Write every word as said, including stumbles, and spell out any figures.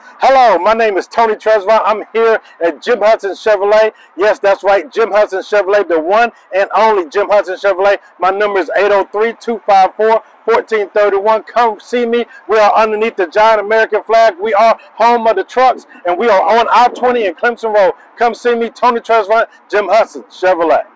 Hello, my name is Tony Trezevant. I'm here at Jim Hudson Chevrolet. Yes, that's right, Jim Hudson Chevrolet, the one and only Jim Hudson Chevrolet. My number is eight oh three, two five four, one four three one. Come see me. We are underneath the giant American flag. We are home of the trucks, and we are on I twenty and Clemson Road. Come see me, Tony Trezevant, Jim Hudson Chevrolet.